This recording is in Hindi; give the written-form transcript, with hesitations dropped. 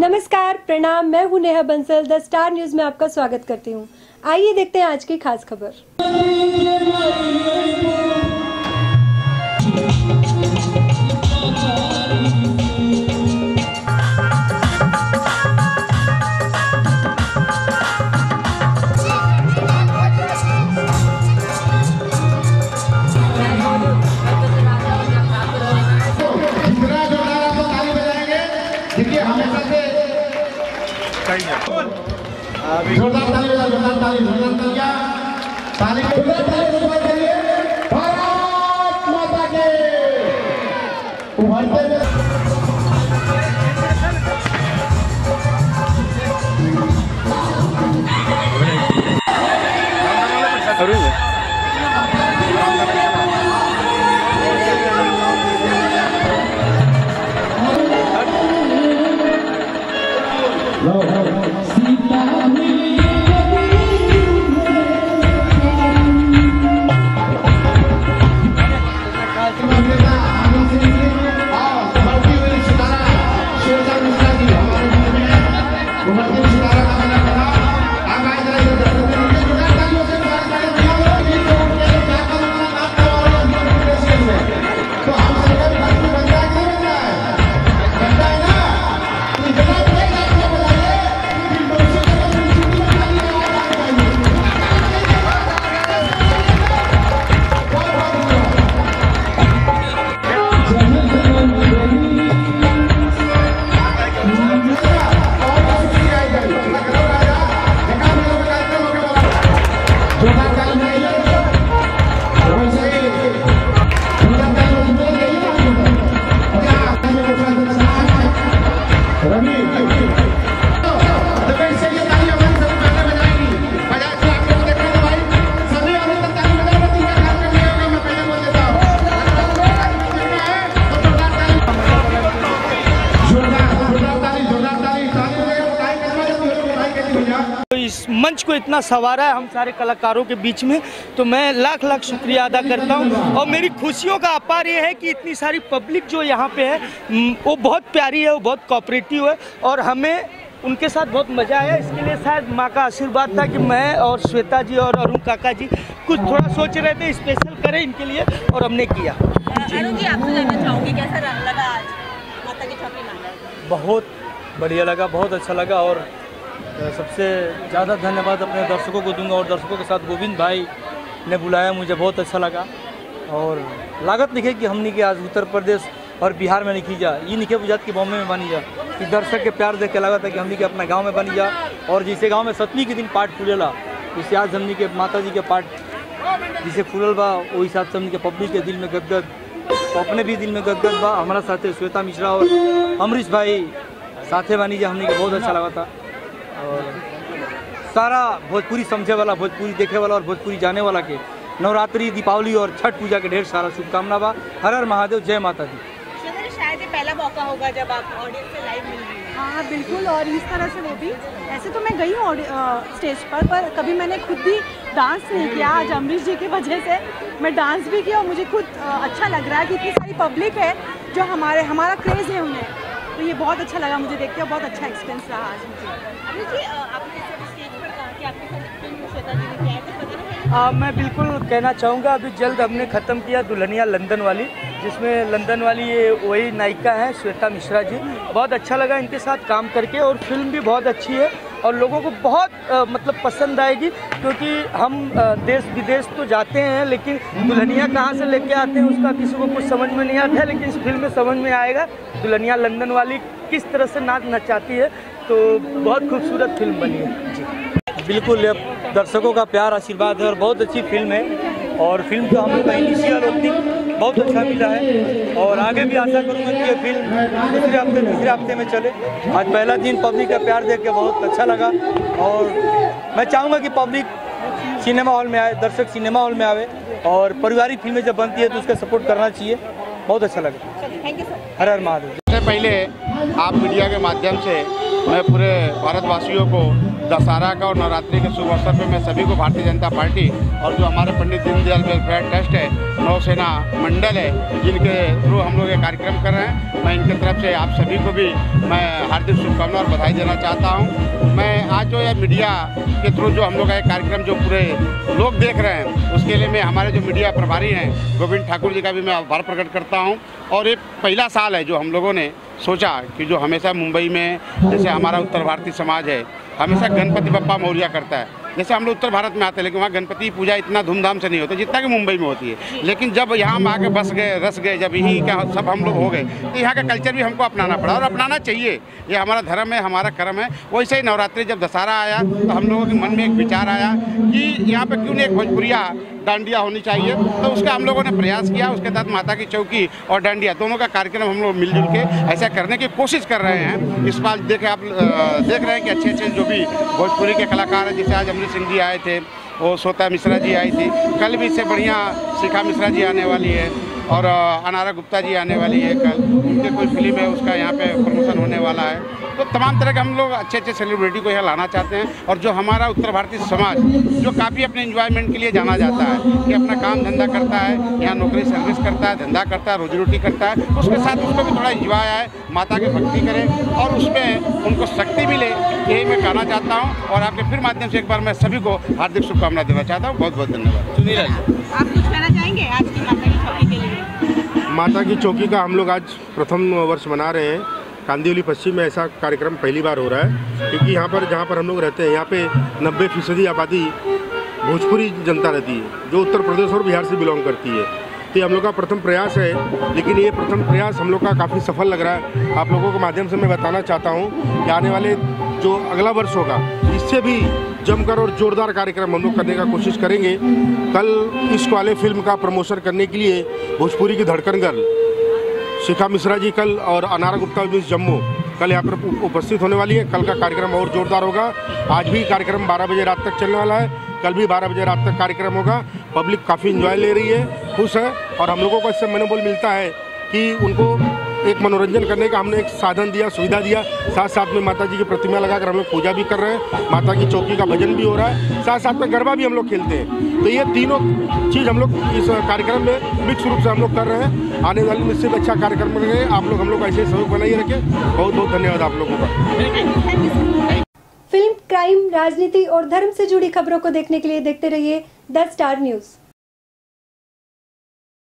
नमस्कार, प्रणाम। मैं हूं Neha Bansal. The Star News में आपका स्वागत करती हूं। आइए देखते हैं आज की खास खबर। जोरदार ताली बजाओ, जोरदार ताली, ताली करिए। भारत माता के उभरते इस मंच को इतना सवारा है हम सारे कलाकारों के बीच में, तो मैं लाख लाख शुक्रिया अदा करता हूं। और मेरी खुशियों का अपार ये है कि इतनी सारी पब्लिक जो यहाँ पे है वो बहुत प्यारी है, वो बहुत कोऑपरेटिव है और हमें उनके साथ बहुत मज़ा आया। इसके लिए शायद माँ का आशीर्वाद था कि मैं और श्वेता जी और अरुण काका जी कुछ थोड़ा सोच रहे थे स्पेशल करें इनके लिए और हमने किया। अरुण जी, आपसे जानना चाहूँगी कैसा लगा आज माता की छापी माना? बहुत बढ़िया लगा, बहुत अच्छा लगा और सबसे ज़्यादा धन्यवाद अपने दर्शकों को दूंगा और दर्शकों के साथ गोविंद भाई ने बुलाया, मुझे बहुत अच्छा लगा। और लागत लिखे कि हमने के आज उत्तर प्रदेश और बिहार में लिखी जा, ये लिखे बुझात कि बॉम्बे में बनी जा, कि दर्शक के प्यार देख के लगा था कि हमने के अपना गांव में बनी जा। और जिसे गांव में 7वीं के दिन पाठ खुलेला, जिसे आज हमने के माता जी के पाठ जिसे खुलल बा, वो हिसाब से हमने के पब्लिक के दिल में गदगद, तो अपने भी दिल में गदगद बा। हमारा साथे श्वेता मिश्रा और अमरीश भाई साथे बनी जा, हमने के बहुत अच्छा लगा था। और सारा भोजपुरी समझे वाला, भोजपुरी देखे वाला और भोजपुरी जाने वाला के नवरात्रि, दीपावली और छठ पूजा के ढेर सारा शुभकामना बा। हर हर महादेव, जय माता दी। शायद ये पहला मौका होगा जब आप ऑडियंस से लाइव मिल रही हैं। हाँ बिल्कुल, और इस तरह से वो भी, ऐसे तो मैं गई हूँ स्टेज पर कभी मैंने खुद भी डांस नहीं किया। आज अमरीश जी की वजह से मैं डांस भी किया और मुझे खुद अच्छा लग रहा है कि इतनी सारी पब्लिक है जो हमारा क्रेज़ है उन्हें, तो ये बहुत अच्छा लगा मुझे देख के, बहुत अच्छा एक्सपीरियंस रहा आज मुझे। आपने स्टेज पर कहा कि आपके साथ फिल्म श्वेता जी ने किया है, तो पता नहीं मैं बिल्कुल कहना चाहूँगा, अभी जल्द हमने ख़त्म किया दुल्हनिया लंदन वाली, जिसमें लंदन वाली ये वही नायिका है श्वेता मिश्रा जी। बहुत अच्छा लगा इनके साथ काम करके और फिल्म भी बहुत अच्छी है और लोगों को बहुत मतलब पसंद आएगी, क्योंकि हम देश विदेश तो जाते हैं लेकिन दुल्हनिया कहाँ से लेके आते हैं उसका किसी को कुछ समझ में नहीं आता है, लेकिन इस फिल्म में समझ में आएगा दुल्हनिया लंदन वाली किस तरह से नाच नचाती है। तो बहुत खूबसूरत फिल्म बनी है जी। बिल्कुल, दर्शकों का प्यार आशीर्वाद है और बहुत अच्छी फिल्म है और फिल्म का हम लोग का इनिशियल ओपनिंग बहुत अच्छा मिला है और आगे भी आशा करूँगा कि ये फिल्म तीसरे हफ्ते में चले। आज पहला दिन पब्लिक का प्यार देख के बहुत अच्छा लगा और मैं चाहूँगा कि पब्लिक सिनेमा हॉल में आए, दर्शक सिनेमा हॉल में आवे और पारिवारिक फिल्में जब बनती है तो उसका सपोर्ट करना चाहिए। बहुत अच्छा लगा। Thank you sir. हर हर महादेव। इससे पहले आप मीडिया के माध्यम से मैं पूरे भारतवासियों को दशहरा का और नवरात्रि के शुभ अवसर पर मैं सभी को भारतीय जनता पार्टी और जो हमारे पंडित दीनदयाल वेलफेयर ट्रस्ट है, नौसेना मंडल है, जिनके थ्रू हम लोग ये कार्यक्रम कर रहे हैं, मैं इनकी तरफ से आप सभी को भी मैं हार्दिक शुभकामनाएं और बधाई देना चाहता हूँ। मैं आज जो ये मीडिया के थ्रू जो हम लोग का कार्यक्रम जो पूरे लोग देख रहे हैं, उसके लिए मैं हमारे जो मीडिया प्रभारी हैं गोविंद ठाकुर जी का भी मैं आभार प्रकट करता हूँ। और ये पहला साल है जो हम लोगों ने सोचा कि जो हमेशा मुंबई में जैसे हमारा उत्तर भारतीय समाज है, हमेशा गणपति बप्पा मौर्या करता है। जैसे हम लोग उत्तर भारत में आते हैं, लेकिन वहाँ गणपति पूजा इतना धूमधाम से नहीं होता जितना कि मुंबई में होती है। लेकिन जब यहाँ हम आके बस गए, रस गए, जब यहीं क्या सब हम लोग हो गए, तो यहाँ का कल्चर भी हमको अपनाना पड़ा और अपनाना चाहिए। ये हमारा धर्म है, हमारा कर्म है। वैसे ही नवरात्रि जब दशहरा आया तो हम लोगों के मन में एक विचार आया कि यहाँ पर क्यों नहीं एक भोजपुरिया डांडिया होनी चाहिए, तो उसका हम लोगों ने प्रयास किया। उसके तहत माता की चौकी और डांडिया दोनों का कार्यक्रम हम लोग मिलजुल के ऐसा करने की कोशिश कर रहे हैं। इस बार देखें आप देख रहे हैं कि अच्छे अच्छे जो भी भोजपुरी के कलाकार हैं, जैसे आज अमृत सिंह जी आए थे, वो श्वेता मिश्रा जी आई थी, कल भी इससे बढ़िया शिखा मिश्रा जी आने वाली है और अनारा गुप्ता जी आने वाली है। कल उनके कोई फिल्म है, उसका यहाँ पे प्रमोशन होने वाला है। तो तमाम तरह के हम लोग अच्छे अच्छे सेलिब्रिटी को यहाँ लाना चाहते हैं। और जो हमारा उत्तर भारतीय समाज जो काफ़ी अपने एंजॉयमेंट के लिए जाना जाता है, कि अपना काम धंधा करता है, यहाँ नौकरी सर्विस करता है, धंधा करता है, रोजी रोटी करता है, उसके साथ उसको भी थोड़ा एंजॉय आए, माता की भक्ति करें और उसमें उनको शक्ति मिले, यही मैं कहना चाहता हूँ। और आपके फिर माध्यम से एक बार मैं सभी को हार्दिक शुभकामनाएं देना चाहता हूँ। बहुत बहुत धन्यवाद। आप कुछ कहना चाहेंगे आज की माता की चौकी के लिए? माता की चौकी का हम लोग आज प्रथम वर्ष मना रहे हैं। कांदिवली पश्चिम में ऐसा कार्यक्रम पहली बार हो रहा है, क्योंकि यहाँ पर जहाँ पर हम लोग रहते हैं, यहाँ पे 90% आबादी भोजपुरी जनता रहती है, जो उत्तर प्रदेश और बिहार से बिलोंग करती है। तो हम लोग का प्रथम प्रयास है, लेकिन ये प्रथम प्रयास हम लोग का काफ़ी सफल लग रहा है। आप लोगों के माध्यम से मैं बताना चाहता हूँ कि आने वाले जो अगला वर्ष होगा, इससे भी जमकर और जोरदार कार्यक्रम हम लोग करने का कोशिश करेंगे। कल इश्क वाले फिल्म का प्रमोशन करने के लिए भोजपुरी की धड़कन गर्ल शिखा मिश्रा जी कल और अनारा गुप्ता मिस जम्मू कल यहाँ पर उपस्थित होने वाली है। कल का कार्यक्रम और जोरदार होगा। आज भी कार्यक्रम 12 बजे रात तक चलने वाला है, कल भी 12 बजे रात तक कार्यक्रम होगा। पब्लिक काफ़ी एंजॉय ले रही है, खुश है और हम लोगों को इससे मनोबल मिलता है कि उनको एक मनोरंजन करने का हमने एक साधन दिया, सुविधा दिया। साथ साथ में माता जी की प्रतिमा लगाकर हम लोग पूजा भी कर रहे हैं, माता की चौकी का भजन भी हो रहा है, साथ साथ में गरबा भी हम लोग खेलते हैं। तो ये तीनों चीज़ हम लोग इस कार्यक्रम में मिक्स रूप से हम लोग कर रहे हैं। आने वाले में से अच्छा कार्यक्रम करेंगे। आप लोग हम लोग ऐसे सहयोग बनाइए रखें। बहुत बहुत धन्यवाद आप लोगों का। फिल्म, क्राइम, राजनीति और धर्म से जुड़ी खबरों को देखने के लिए देखते रहिए द स्टार न्यूज़।